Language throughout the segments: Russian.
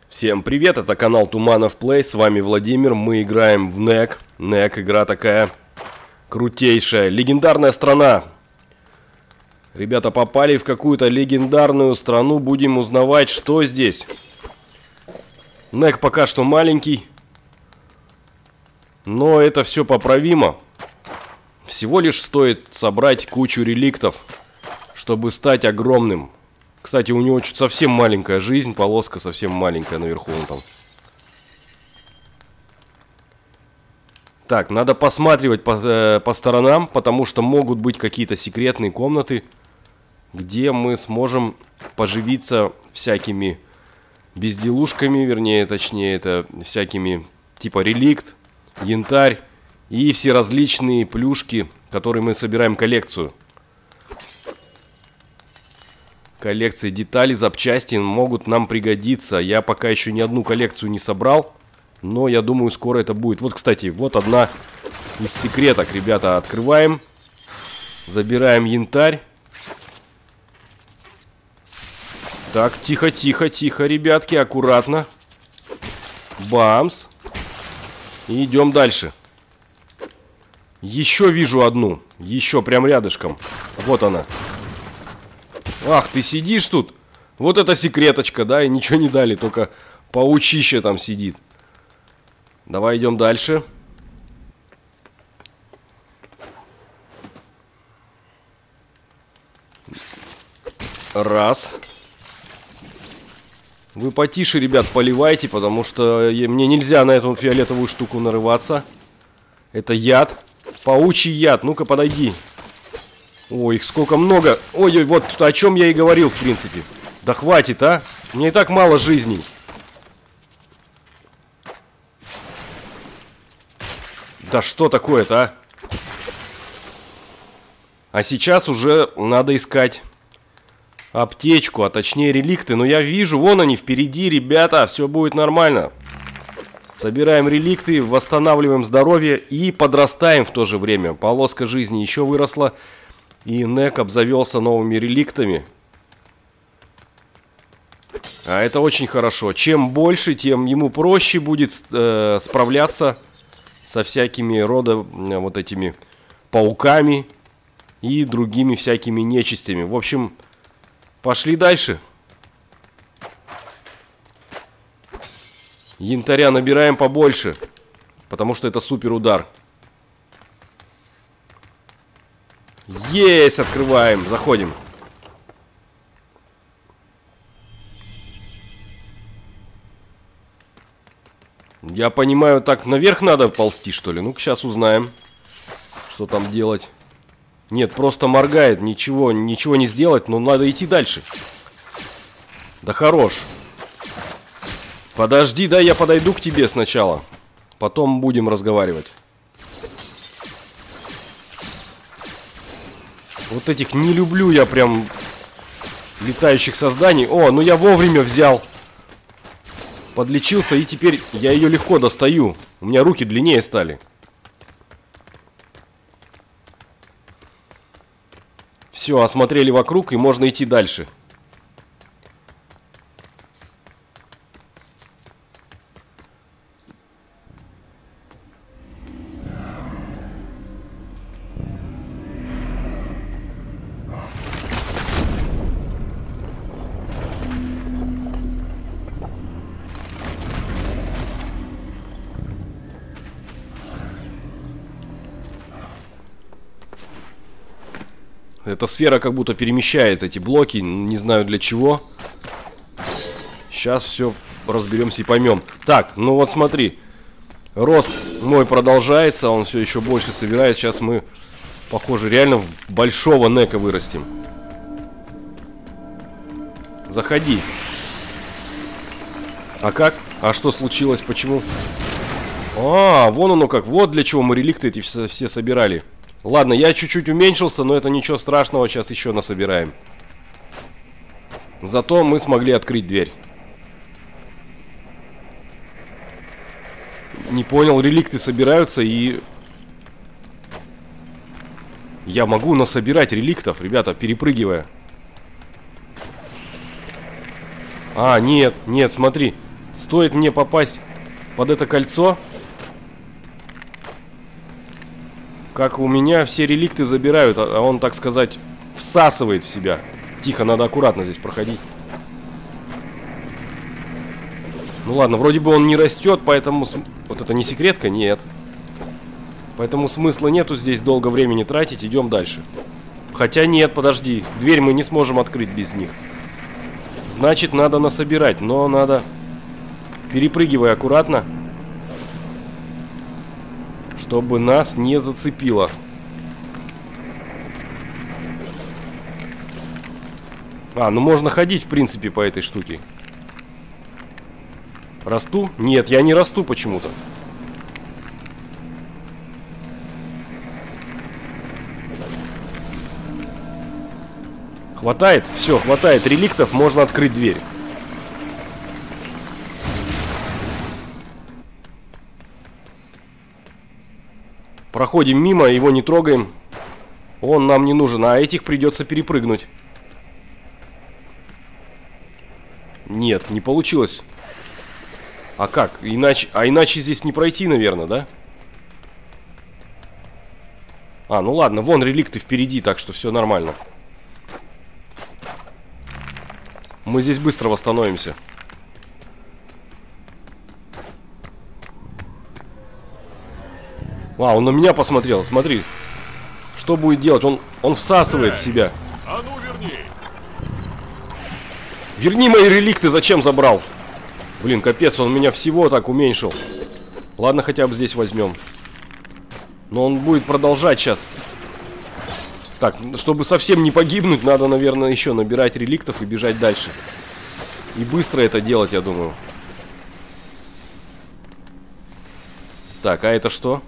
Всем привет, это канал Туманов Плей, с вами Владимир, мы играем в NEC. NEC игра такая крутейшая, легендарная страна. Ребята попали в какую-то легендарную страну, будем узнавать, что здесь. NEC пока что маленький, но это все поправимо. Всего лишь стоит собрать кучу реликтов, чтобы стать огромным. Кстати, у него чуть совсем маленькая жизнь, полоска совсем маленькая наверху вон там. Так, надо посматривать по сторонам, потому что могут быть какие-то секретные комнаты, где мы сможем поживиться всякими безделушками, вернее, точнее, это всякими типа реликт, янтарь и все различные плюшки, которые мы собираем коллекцию. Коллекции деталей, запчасти могут нам пригодиться. Я пока еще ни одну коллекцию не собрал, но я думаю, скоро это будет. Вот, кстати, вот одна из секреток, ребята. Открываем, забираем янтарь. Так, тихо, тихо, тихо, ребятки, аккуратно. Бамс. И идем дальше. Еще вижу одну, еще прям рядышком. Вот она. Ах, ты сидишь тут? Вот это секреточка, да, и ничего не дали, только паучище там сидит. Давай идем дальше. Раз. Вы потише, ребят, поливайте, потому что мне нельзя на эту фиолетовую штуку нарываться. Это яд. Паучий яд, ну-ка подойди. Ой, их сколько много. Ой-ой, вот о чем я и говорил, в принципе. Да хватит, а? Мне и так мало жизней. Да что такое-то, а? А сейчас уже надо искать аптечку, а точнее реликты. Но я вижу, вон они впереди, ребята. Все будет нормально. Собираем реликты, восстанавливаем здоровье и подрастаем в то же время. Полоска жизни еще выросла. И NEC обзавелся новыми реликтами. А это очень хорошо. Чем больше, тем ему проще будет справляться со всякими вот этими пауками и другими всякими нечистями. В общем, пошли дальше. Янтаря набираем побольше, потому что это супер удар. Есть, открываем, заходим. Я понимаю, так наверх надо ползти, что ли? Ну-ка, сейчас узнаем, что там делать. Нет, просто моргает, ничего не сделать, но надо идти дальше. Да хорош. Подожди, да, я подойду к тебе сначала. Потом будем разговаривать. Вот этих не люблю я прям летающих созданий. О, ну я вовремя взял. Подлечился, и теперь я ее легко достаю. У меня руки длиннее стали. Все, осмотрели вокруг, и можно идти дальше. Эта сфера как будто перемещает эти блоки, не знаю для чего. Сейчас все разберемся и поймем. Так, ну вот смотри. Рост мой продолжается, он все еще больше собирает. Сейчас мы, похоже, реально в большого нека вырастим. Заходи. А как? А что случилось? Почему? А, вон оно как. Вот для чего мы реликты эти все собирали. Ладно, я чуть-чуть уменьшился, но это ничего страшного, сейчас еще насобираем. Зато мы смогли открыть дверь. Не понял, реликты собираются и... Я могу насобирать реликтов, ребята, перепрыгивая. А, нет, нет, смотри. Стоит мне попасть под это кольцо, как у меня все реликты забирают, а он, так сказать, всасывает в себя. Тихо, надо аккуратно здесь проходить. Ну ладно, вроде бы он не растет, поэтому... Вот это не секретка? Нет. Поэтому смысла нету здесь долго времени тратить, идем дальше. Хотя нет, подожди, дверь мы не сможем открыть без них. Значит, надо насобирать, но надо... Перепрыгивай аккуратно, чтобы нас не зацепило. А, ну можно ходить, в принципе, по этой штуке. Расту? Нет, я не расту почему-то. Хватает? Все, хватает реликтов, можно открыть дверь. Проходим мимо, его не трогаем. Он нам не нужен, а этих придется перепрыгнуть. Нет, не получилось. А как? Иначе здесь не пройти, наверное, да? А, ну ладно, вон реликты впереди, так что все нормально. Мы здесь быстро восстановимся. А, он на меня посмотрел, смотри. Что будет делать? Он всасывает в себя. А ну верни! Верни мои реликты, зачем забрал? Блин, капец, он меня всего так уменьшил. Ладно, хотя бы здесь возьмем. Но он будет продолжать сейчас. Так, чтобы совсем не погибнуть, надо, наверное, еще набирать реликтов и бежать дальше. И быстро это делать, я думаю. Так, а это что?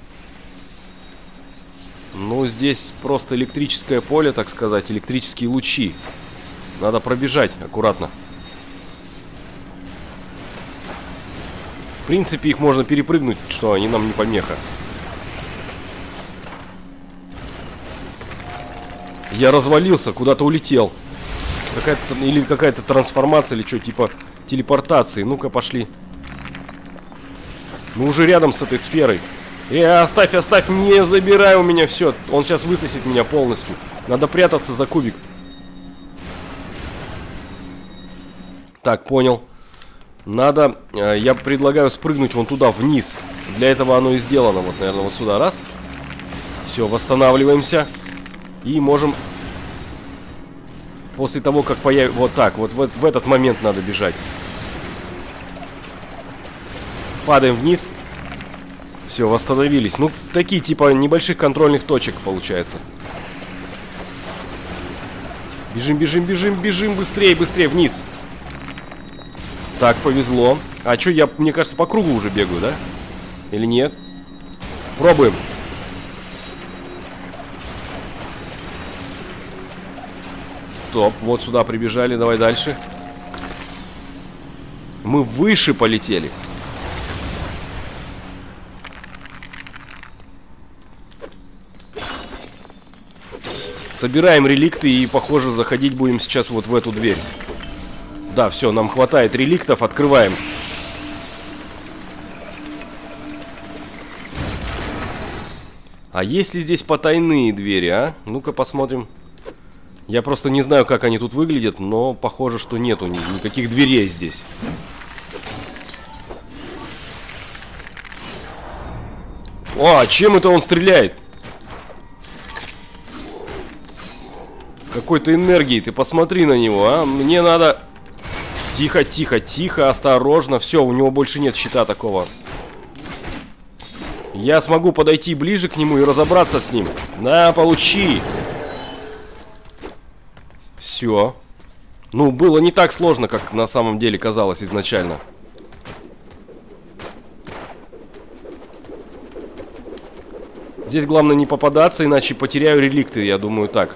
Ну, здесь просто электрическое поле, так сказать, электрические лучи. Надо пробежать аккуратно. В принципе, их можно перепрыгнуть, что они нам не помеха. Я развалился, куда-то улетел. Или какая-то трансформация, или что, типа телепортации. Ну-ка, пошли. Мы уже рядом с этой сферой. Оставь, оставь, не забирай у меня все. Он сейчас высосет меня полностью. Надо прятаться за кубик. Так, понял. Надо, я предлагаю спрыгнуть вон туда, вниз. Для этого оно и сделано. Вот, наверное, вот сюда, раз. Все, восстанавливаемся. И можем... После того, как появится... Вот так, вот в этот момент надо бежать. Падаем вниз. Все, восстановились. Ну, такие типа небольших контрольных точек получается. Бежим, бежим, бежим, бежим. Быстрее, быстрее, вниз. Так, повезло. А что, я, мне кажется, по кругу уже бегаю, да? Или нет? Пробуем. Стоп, вот сюда прибежали, давай дальше. Мы выше полетели. Собираем реликты и, похоже, заходить будем сейчас вот в эту дверь. Да, все, нам хватает реликтов, открываем. А есть ли здесь потайные двери, а? Ну-ка посмотрим. Я просто не знаю, как они тут выглядят, но похоже, что нету никаких дверей здесь. О, чем это он стреляет? Какой-то энергией, ты посмотри на него, а? Мне надо... Тихо, тихо, тихо, осторожно. Все, у него больше нет щита такого. Я смогу подойти ближе к нему и разобраться с ним. На, получи. Все. Ну, было не так сложно, как на самом деле казалось изначально. Здесь главное не попадаться, иначе потеряю реликты, я думаю, так.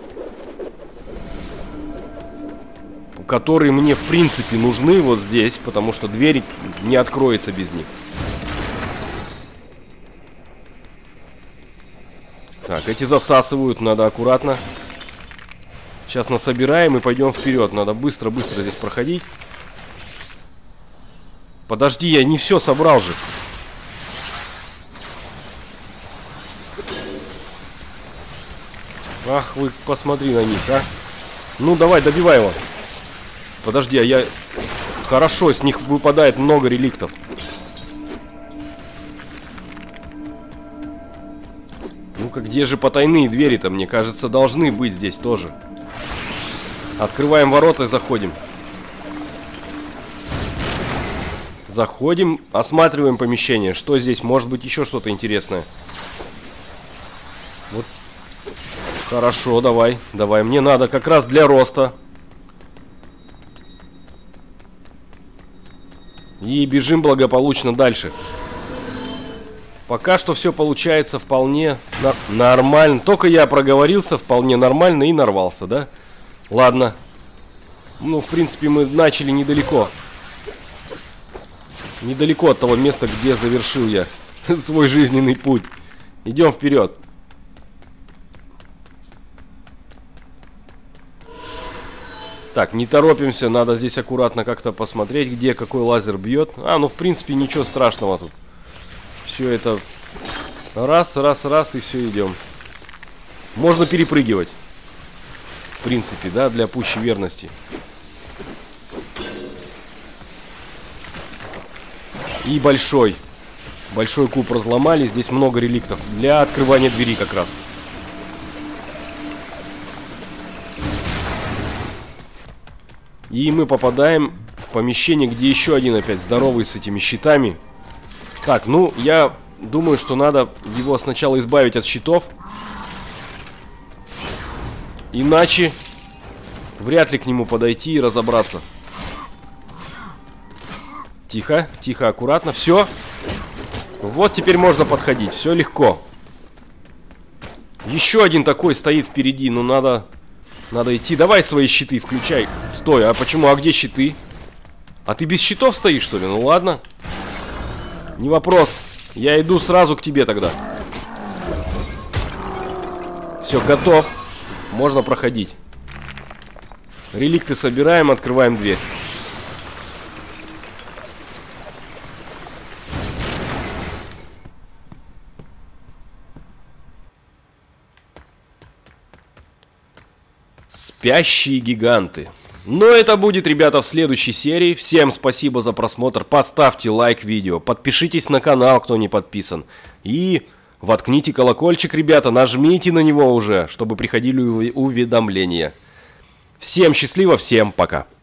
Которые мне, в принципе, нужны вот здесь, потому что дверь не откроется без них. Так, эти засасывают, надо аккуратно. Сейчас насобираем и пойдем вперед. Надо быстро-быстро здесь проходить. Подожди, я не все собрал же. Ах, вы посмотри на них, а. Ну, давай, добивай его. Подожди, а я... Хорошо, с них выпадает много реликтов. Ну-ка, где же потайные двери-то? Мне кажется, должны быть здесь тоже. Открываем ворота и заходим. Заходим, осматриваем помещение. Что здесь? Может быть, еще что-то интересное. Вот. Хорошо, давай, давай. Мне надо как раз для роста. И бежим благополучно дальше. Пока что все получается вполне нормально. Только я проговорился вполне нормально и нарвался, да? Ладно. Ну, в принципе, мы начали недалеко. Недалеко от того места, где завершил я свой жизненный путь. Идем вперед. Так, не торопимся, надо здесь аккуратно как-то посмотреть, где какой лазер бьет. А, ну в принципе ничего страшного тут. Все это раз, раз, раз и все, идем. Можно перепрыгивать. В принципе, да, для пущей верности. И большой куб разломали, здесь много реликтов. Для открывания двери как раз. И мы попадаем в помещение, где еще один опять здоровый с этими щитами. Так, ну, я думаю, что надо его сначала избавить от щитов. Иначе вряд ли к нему подойти и разобраться. Тихо, тихо, аккуратно, все. Вот теперь можно подходить, все легко. Еще один такой стоит впереди, ну надо идти. Давай свои щиты включай. Стой, а почему? А где щиты? А ты без щитов стоишь, что ли? Ну ладно. Не вопрос. Я иду сразу к тебе тогда. Все, готов. Можно проходить. Реликты собираем, открываем дверь. Спящие гиганты. Но это будет, ребята, в следующей серии. Всем спасибо за просмотр. Поставьте лайк видео. Подпишитесь на канал, кто не подписан. И воткните колокольчик, ребята. Нажмите на него уже, чтобы приходили уведомления. Всем счастливо, всем пока.